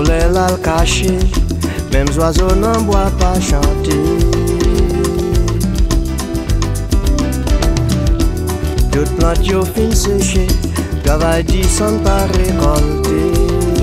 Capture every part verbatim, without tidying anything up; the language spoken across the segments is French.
soleil là le caché, même oiseaux n'en boit pas chanter. Toutes plantes yo fin séché, travail dit sans pas récolter.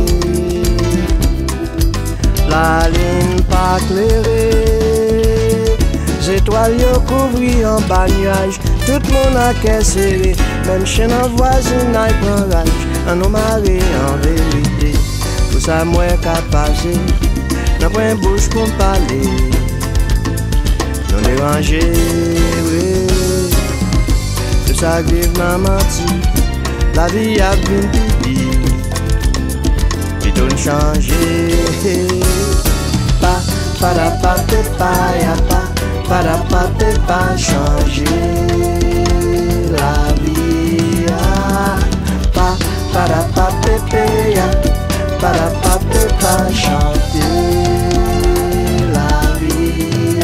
La ligne pas clairée, les étoiles yo couvri en bagnage. Tout le monde a qu'à serré, même chien en voisinage prend rage. En nous marrer en vérité, tout ça moi qu'à passer, n'a pas une bouche pour parler. Non déranger, oui. Tout ça grive n'a menti, la vie a bien pipi. Puis tout changer, pas, pas la pas, pas, y'a pas. Para pa te pa changer la vie, pa para pa te pe, para pa te pa chanter la vie.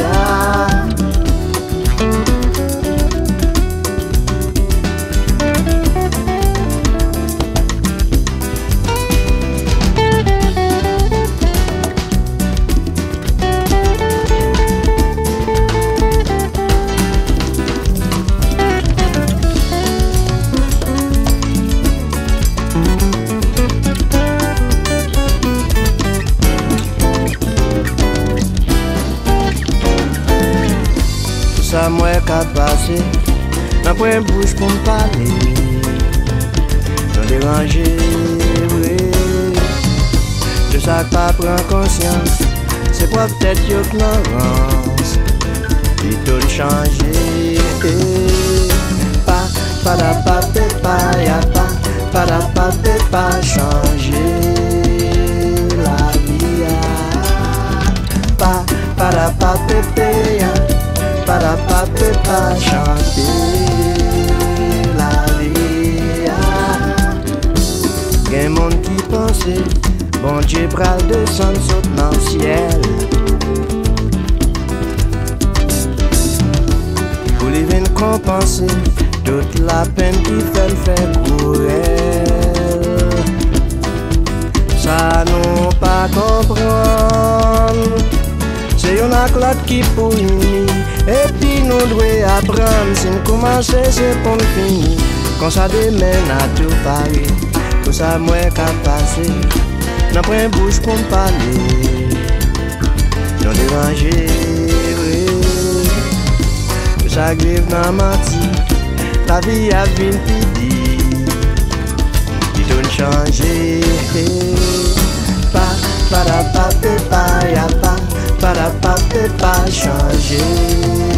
Ça moi qu'à passer, n'a pas une bouche pour me parler. Non déranger, oui. De ça que pas prend conscience, c'est quoi peut-être ignorance. Il tout changer, pas, pas la pas peut pas, y'a pas, pas la pas peut pas changer la vie. Pas, pas la pas peut para pa te pa chanter la vie. Gen monde qui pensait, bon Dieu pral descendre saute dans le ciel. Pour les venir compenser toute la peine qui fait le fait pour elle. Ça nous pas comprendre, c'est une accolade qui pour nous. Et puis nous devons apprendre, si nous commençons c'est pour nous finir. Quand ça démène à tout Paris, tout ça moi qu'à passer, n'a pas une bouche pour me parler. Non déranger, oui. Tout ça grive n'a menti, la vie a bien pidi. Il donne changer, pas, pas la pas, pas, y'a pas. Para pa te pa changer